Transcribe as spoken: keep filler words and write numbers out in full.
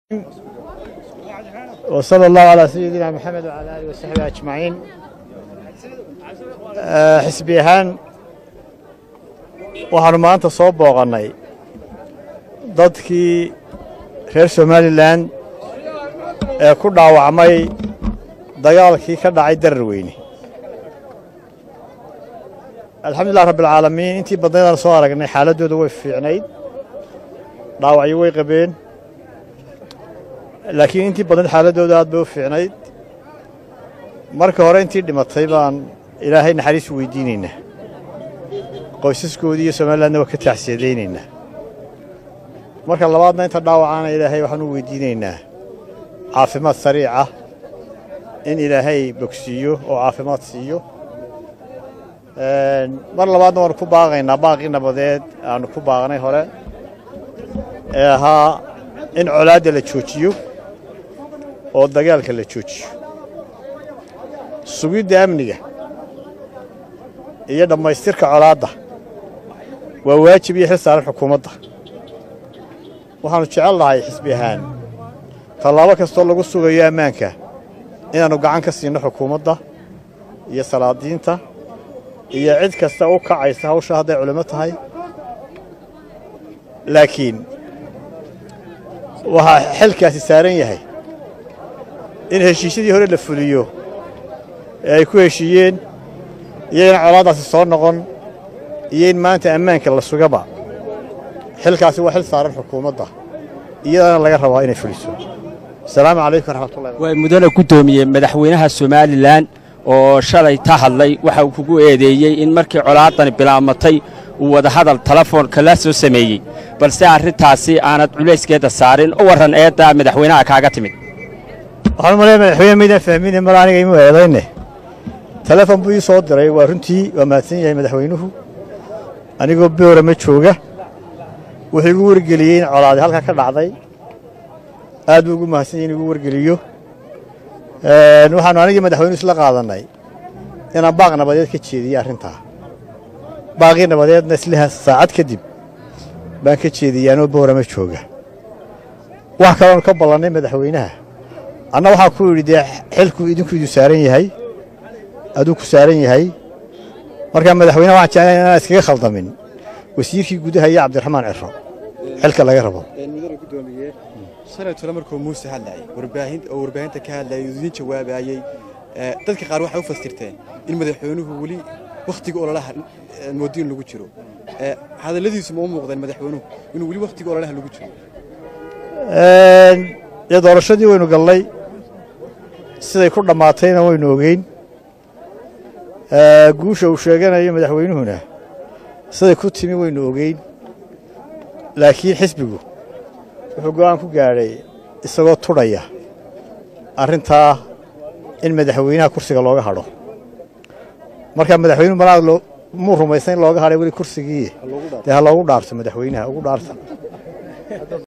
وصلى الله على سيدنا محمد وعلى آله وصحبه أجمعين. حسبي ahaan waxaanu maanta soo booqannay dadkii reer Somaliland ee ku dhaawacmay dagaalkii ka dhacay Dararweyne. alxamdulillaah rabbil caalamiin intii badnaydaan soo aragnay xaaladooda way fiicnayd, dhaawacyo way qabeen, laakiin intii badan xaaladooda aad bay u fiicnayd. marka hore intii dhimatay baan ilaahay naxariis weydiinaynaa, qoysaskoodii iyo Somalilandna waa ka tacsiyadaynaynaa. marka labaadna inta dhaawacana ilaahay waxaan u weydiinaynaa caafimaad sariic ah in ilaahay bogsiiyo oo caafimaad siiyo. mar labaadna waanu ku baaqaynaa baaqii nabadeed aanu ku baaqnay hore ee ahaa in colaadda la joojiyo oo dagaalka la joojiyo. sugidda amniga iyo dhammaystirka colaadda waa waajib iyo xil saaran xukuumadda. waxaanu jecel lahay xisbi ahaan tallaabo kastoo lagu sugayo ammaanka inaannu gacan ka siinno xukuumadda iyo salaadiinta iyo cid kasta u kacaysa hawsha hadday culimo tahay. laakiin waxaa xilkaasi saaran yahay in heshiisyadii hore la fuliyo ee ay ku heshiiyeen, iyo in colaaddaasi soo noqon, iyo in maanta ammaanka la sugaba. xilkaasi waa xil saaran xukuumadda, iyadana laga rabaa inay fuliso. asalaamu calaykum waraxmatullahi. waa mudane guddoomiye madaxweynaha Somaliland oo shalay ta hadlay waxa uu kugu eedeeyey in markii colaadani bilaabmatay uu wada hadal telefoon kala soo sameeyey, balse arrintaasi aanad culayskeeda saarin. u warran eedda madaxweynaha kaaga timid. waxaan u maleeyaa madaxweyne maydaan fahmin mar aniga imu eedayne telefoon buu ii soo diray. waa runtii waa mahadsan yahay madaxweynuhu. anigoo boora ma jooga wuxuu igu wargeliyey in colaadi halka ka dhacday. aad buu ugu mahadsan yahay in igu wargeliyo. waxaanu anigii madaxweynuhu isla qaadannay inaan baaq nabadeed ka jeediye arrintaa. baaqii nabadeedna isliha saacad kadib baan ka jeediyey anoo boora ma jooga. wax kaloonu ka ballannay madaxweynaha. anna waxaa ku idhi dee xilku idinku idu saaran yahay, aduu ku saaran yahay. markaa madaxweynaha waxaan jeclahay inaan iskaga khaldamin wasiirkii gudaha iyo cabdiraxmaan ciro xilka laga rabo. mudane guddoomiye shalay tole markuu muuse hadlayay warbaahin oo warbaahinta ka hadlayay idin jawaabayay, dadka qaar waxay u fasirteen in madaxweynuhu weli wakhtiga ololaha moodiin lagu jiro. hadalladiisu ma u muuqdeen madaxweynuhu inuu weli wakhtiga ololaha lagu jiro? ee doorashadii waynu gallay, siday ku dhammaatayna waynu ogeyn. guusha uu sheeganayo madaxweynuhuna siday ku timi waynu ogeyn. laakiin xisbigu wuxuu go'aan ku gaadhay isagoo tudhaya arrintaa in madaxweynaha kursiga looga hadho. markaa madaxweynuhu malaad muu rumaysan in looga hadhay weli kursigii. dee ha loogu dhaarto madaxweynaha ugu dhaarta.